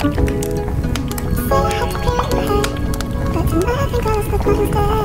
Said I had to clear it in my head, but tonight I think I'll slip on instead.